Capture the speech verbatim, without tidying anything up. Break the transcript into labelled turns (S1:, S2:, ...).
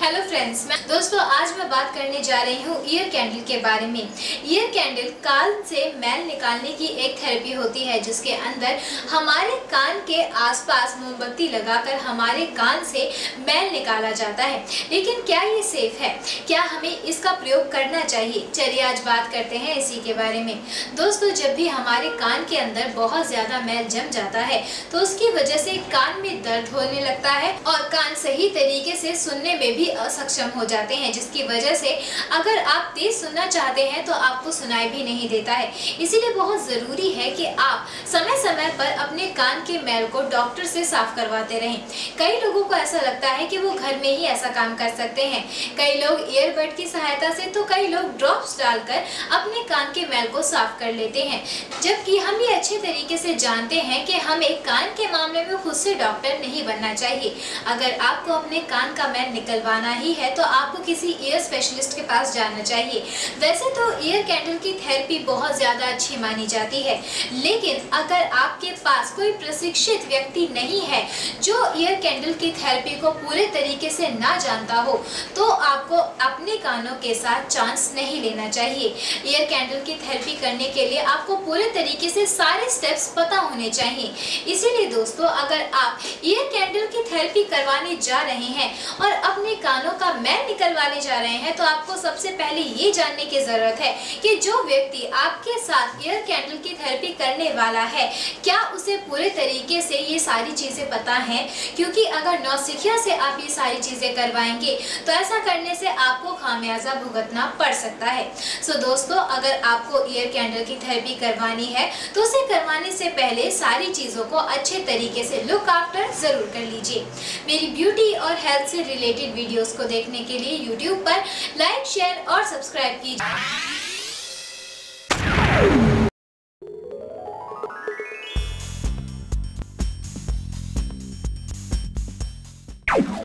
S1: Hello friends, मैं दोस्तों आज मैं बात करने जा रही हूँ ईयर कैंडल के बारे में। ईयर कैंडल कान से मैल निकालने की एक थेरेपी होती है जिसके अंदर हमारे कान के आसपास मोमबत्ती लगाकर हमारे कान से मैल निकाला जाता है। लेकिन क्या ये सेफ है? क्या हमें इसका प्रयोग करना चाहिए? चलिए आज बात करते हैं इसी के बारे में। दोस्तों, जब भी हमारे कान के अंदर बहुत ज्यादा मैल जम जाता है तो उसकी वजह से कान में दर्द होने लगता है और कान सही तरीके से सुनने में भी असक्षम हो जाते हैं, जिसकी वजह से अगर आप तेज सुनना चाहते हैं तो आपको सुनाई भी नहीं देता है। इसीलिए बहुत जरूरी है कि आप समय समय पर अपने कान के मैल को डॉक्टर से साफ करवाते रहें। कई लोगों को ऐसा लगता है कि वो घर में ही ऐसा काम कर सकते हैं। कई लोग ईयरबड की सहायता से तो कई लोग ड्रॉप्स डालकर अपने कान के मैल को साफ कर लेते हैं, जबकि हम ये अच्छे तरीके से जानते हैं कि हमें कान के मामले में खुद से डॉक्टर नहीं बनना चाहिए। अगर आपको अपने कान का मैल निकलवाना ही है तो आपको किसी ईयर स्पेशलिस्ट के पास जाना चाहिए। वैसे तो ईयर कैंडल की थेरेपी बहुत ज्यादा अच्छी मानी जाती है, लेकिन अगर आपके पास कोई प्रशिक्षित व्यक्ति नहीं है जो ईयर कैंडल की थेरेपी को पूरे तरीके से ना जानता हो तो आपको अपने कानों के साथ चांस नहीं लेना चाहिए। ईयर कैंडल की थेरेपी करने के लिए आपको पूरे तरीके से सारे स्टेप्स पता होने चाहिए। इसीलिए दोस्तों, अगर आप ईयर कैंडल की थेरेपी करवाने जा रहे हैं और अपने कानों का मैल निकलवाने जा रहे हैं तो आपको सबसे पहले ये जानने की जरूरत है कि जो व्यक्ति आपके साथ ईयर कैंडल की थेरेपी करने वाला है क्या उसे पूरे तरीके से ये सारी चीजें पता हैं, क्योंकि अगर नौसिखिया से आप ये सारी चीजें करवाएंगे तो ऐसा करने से आपको खामियाजा भुगतना पड़ सकता है। सो दोस्तों, अगर आपको ईयर कैंडल की थेरेपी करवानी है तो उसे करवाने से पहले सारी चीजों को अच्छे तरीके से लुक आफ्टर जरूर कर लीजिए। मेरी ब्यूटी और हेल्थ से रिलेटेड वीडियोस को देखने के लिए यूट्यूब पर लाइक, शेयर और सब्सक्राइब कीजिए।